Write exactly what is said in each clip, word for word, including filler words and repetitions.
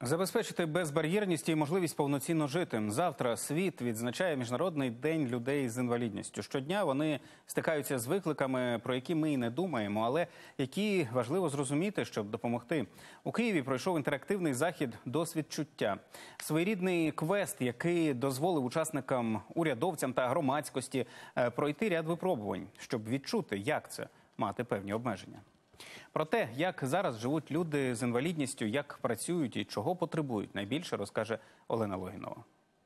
Забезпечити безбар'єрність і можливість повноцінно жити. Завтра світ відзначає Міжнародний день людей з інвалідністю. Щодня вони стикаються з викликами, про які ми і не думаємо, але які важливо зрозуміти, щоб допомогти. У Києві пройшов інтерактивний захід «Досвід чуття». Своєрідний квест, який дозволив учасникам, урядовцям та громадськості пройти ряд випробувань, щоб відчути, як це – мати певні обмеження. Про те, як зараз живуть люди з інвалідністю, як працюють і чого потребують, найбільше розкаже Олена Логінова.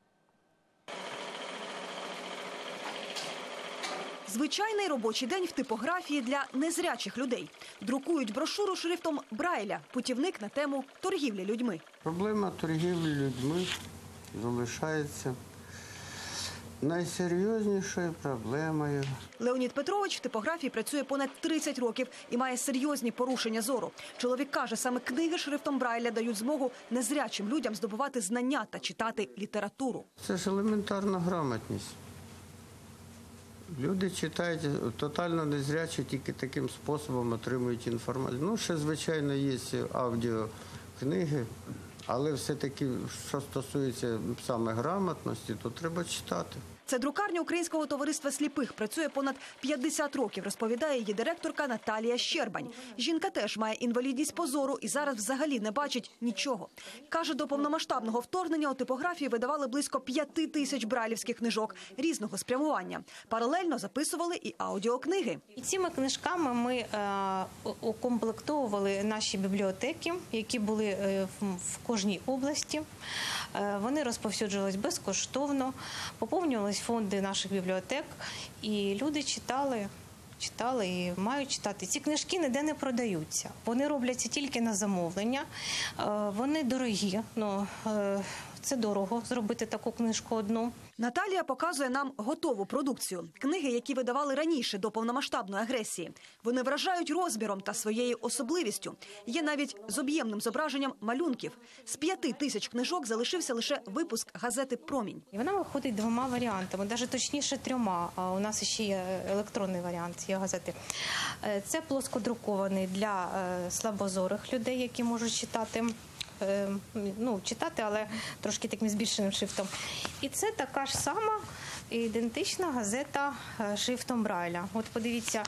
Звичайний робочий день в типографії для незрячих людей. Друкують брошуру шрифтом Брайля «Путівник на тему торгівлі людьми». Проблема торгівлі людьми залишається найсерйознішою проблемою. Леонід Петрович в типографії працює понад тридцять років і має серйозні порушення зору. Чоловік каже, саме книги шрифтом Брайля дають змогу незрячим людям здобувати знання та читати літературу. Це ж елементарна грамотність. Люди читають, тотально незрячі, тільки таким способом отримують інформацію. Ну, ще, звичайно, є аудіокниги, але все-таки, що стосується саме грамотності, то треба читати. Це друкарня Українського товариства сліпих. Працює понад п'ятдесят років, розповідає її директорка Наталія Щербань. Жінка теж має інвалідність по зору і зараз взагалі не бачить нічого. Каже, до повномасштабного вторгнення у типографії видавали близько п'яти тисяч брайлівських книжок різного спрямування. Паралельно записували і аудіокниги. І цими книжками ми е, укомплектовували наші бібліотеки, які були е, в, в кожній області. Е, вони розповсюджувались безкоштовно, поповнювалися фонди наших бібліотек, і люди читали, читали і мають читати. Ці книжки ніде не продаються. Вони робляться тільки на замовлення, вони дорогі, ну, це дорого зробити таку книжку одну. Наталія показує нам готову продукцію. Книги, які видавали раніше до повномасштабної агресії. Вони вражають розміром та своєю особливістю. Є навіть з об'ємним зображенням малюнків. З п'яти тисяч книжок залишився лише випуск газети «Промінь». І вона виходить двома варіантами, навіть точніше трьома. А у нас ще є електронний варіант цієї газети. Це плоскодрукований для слабозорих людей, які можуть читати. Ну, читати, але трошки таким збільшеним шрифтом. І це така ж сама ідентична газета шрифтом Брайля. От подивіться,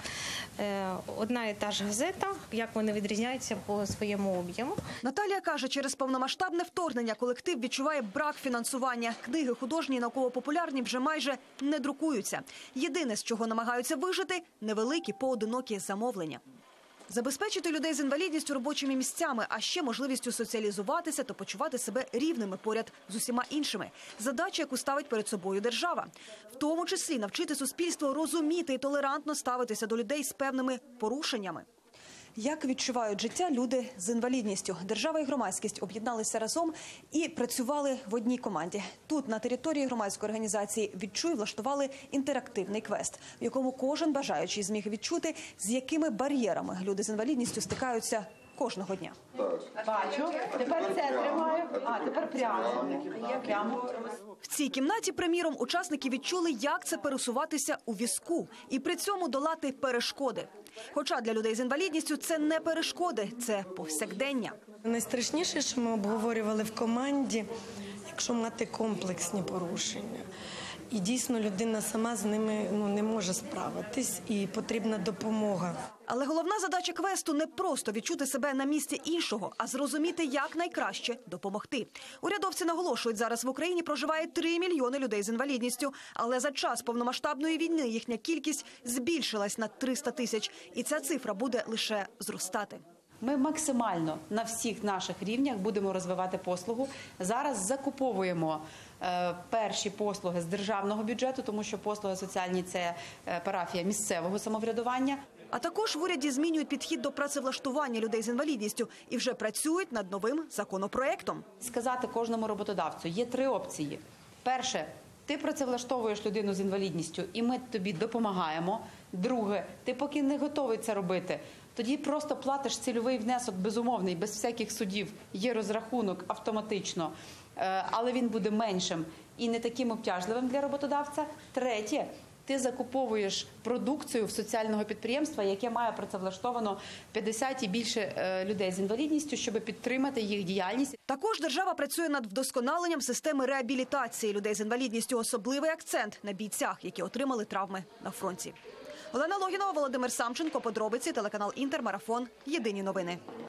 одна і та ж газета, як вони відрізняються по своєму об'єму. Наталія каже, через повномасштабне вторгнення колектив відчуває брак фінансування. Книги художні і науково-популярні вже майже не друкуються. Єдине, з чого намагаються вижити – невеликі поодинокі замовлення. Забезпечити людей з інвалідністю робочими місцями, а ще можливістю соціалізуватися та почувати себе рівними поряд з усіма іншими. Задача, яку ставить перед собою держава. В тому числі навчити суспільство розуміти і толерантно ставитися до людей з певними порушеннями. Як відчувають життя люди з інвалідністю? Держава і громадськість об'єдналися разом і працювали в одній команді. Тут, на території громадської організації «Відчуй», влаштували інтерактивний квест, в якому кожен бажаючий зміг відчути, з якими бар'єрами люди з інвалідністю стикаються кожного дня. Бачу. Тепер це тримаю. А, тепер прямо. Прямо. В цій кімнаті, приміром, учасники відчули, як це пересуватися у візку і при цьому долати перешкоди. Хоча для людей з інвалідністю це не перешкоди, це повсякдення. Найстрашніше, що ми обговорювали в команді, якщо мати комплексні порушення. І дійсно людина сама з ними ну, не може справитись і потрібна допомога. Але головна задача квесту – не просто відчути себе на місці іншого, а зрозуміти, як найкраще допомогти. Урядовці наголошують, зараз в Україні проживає три мільйони людей з інвалідністю, але за час повномасштабної війни їхня кількість збільшилась на триста тисяч, і ця цифра буде лише зростати. Ми максимально на всіх наших рівнях будемо розвивати послугу. Зараз закуповуємо е, перші послуги з державного бюджету, тому що послуги соціальні – це е, парафія місцевого самоврядування. А також в уряді змінюють підхід до працевлаштування людей з інвалідністю і вже працюють над новим законопроектом. Сказати кожному роботодавцю, є три опції. Перше – ти працевлаштовуєш людину з інвалідністю, і ми тобі допомагаємо. Друге, ти поки не готовий це робити, тоді просто платиш цільовий внесок безумовний, без всяких судів, є розрахунок автоматично, але він буде меншим і не таким обтяжливим для роботодавця. Третє, ти закуповуєш продукцію в соціального підприємства, яке має працевлаштовано п'ятдесят і більше е, людей з інвалідністю, щоб підтримати їх діяльність. Також держава працює над вдосконаленням системи реабілітації людей з інвалідністю. Особливий акцент на бійцях, які отримали травми на фронті. Олена Логінова, Володимир Самченко, подробиці, телеканал «Інтер», марафон, єдині новини.